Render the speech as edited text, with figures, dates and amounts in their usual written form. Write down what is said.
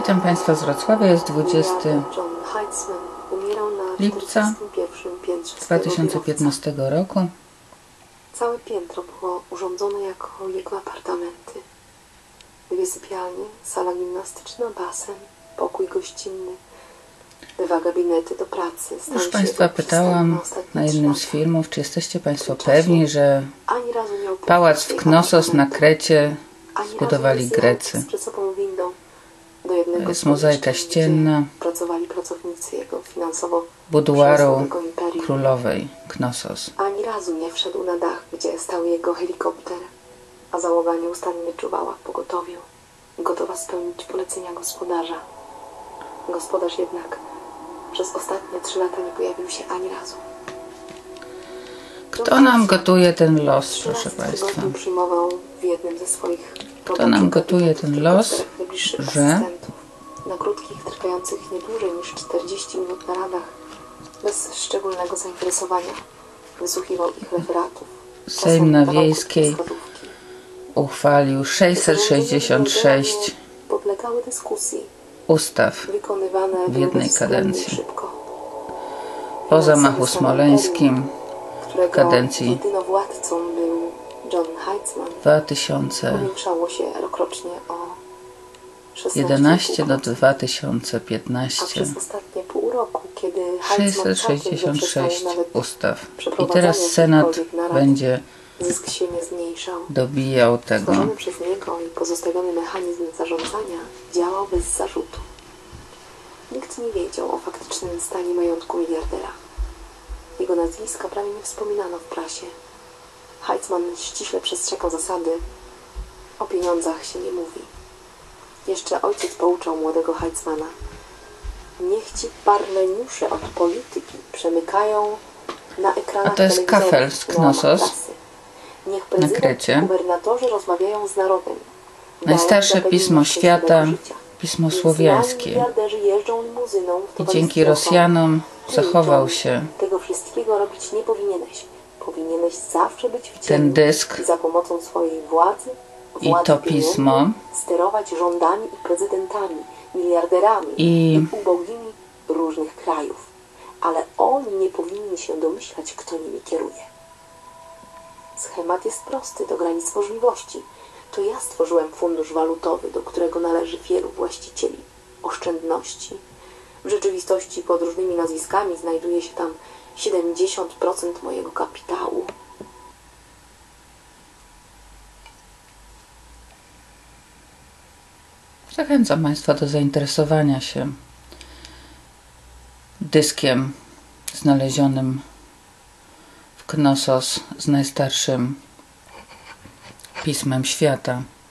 Witam Państwa z Wrocławia. Jest 20 lipca 2015 roku. Całe piętro było urządzone jako jego apartamenty. Dwie sypialnie, sala gimnastyczna, basen, pokój gościnny, dwa gabinety do pracy. Już Państwa pytałam na jednym z filmów, czy jesteście Państwo pewni, że pałac w Knossos na Krecie zbudowali Grecy. To jest mozaika ścienna buduaru królowej Knossos. Ani razu nie wszedł na dach, gdzie stał jego helikopter, a załoga nieustannie czuwała w pogotowiu, gotowa spełnić polecenia gospodarza. Gospodarz jednak przez ostatnie 3 lata nie pojawił się ani razu. Kto nam gotuje ten los, proszę Państwa? Kto nam gotuje ten los, że na krótkich, trwających nie dłużej niż 40 minut naradach, bez szczególnego zainteresowania, wysłuchiwał ich referatów. Sejm na Wiejskiej uchwalił 666 ustaw w jednej kadencji. Po zamachu smoleńskim w kadencji 2011 do 2015 przez ostatnie pół roku, kiedy 666 ustaw. I teraz Senat będzie zysk się nie zmniejszał. dobijał tego. Stworzony przez niego i pozostawiony mechanizm zarządzania działał bez zarzutu. Nikt nie wiedział o faktycznym stanie majątku miliardera. Jego nazwiska prawie nie wspominano w prasie. Heitzman ściśle przestrzegał zasady: o pieniądzach się nie mówi. Jeszcze ojciec pouczał młodego Heitzmana: niech ci parleniusze od polityki przemykają na ekranach. A to jest kafel z Knossos Niech na Krecie. gubernatorzy rozmawiają z narodem. Najstarsze pismo świata, pismo słowiańskie. I dzięki Rosjanom zachował się Tego wszystkiego robić nie powinieneś. Powinieneś zawsze być w ten dysk za pomocą swojej władzy i to pismo sterować rządami i prezydentami, miliarderami i ubogimi różnych krajów. Ale oni nie powinni się domyślać, kto nimi kieruje. Schemat jest prosty do granic możliwości. To ja stworzyłem fundusz walutowy, do którego należy wielu właścicieli oszczędności. W rzeczywistości pod różnymi nazwiskami znajduje się tam 70% mojego kapitału. Zachęcam Państwa do zainteresowania się dyskiem znalezionym w Knossos z najstarszym pismem świata.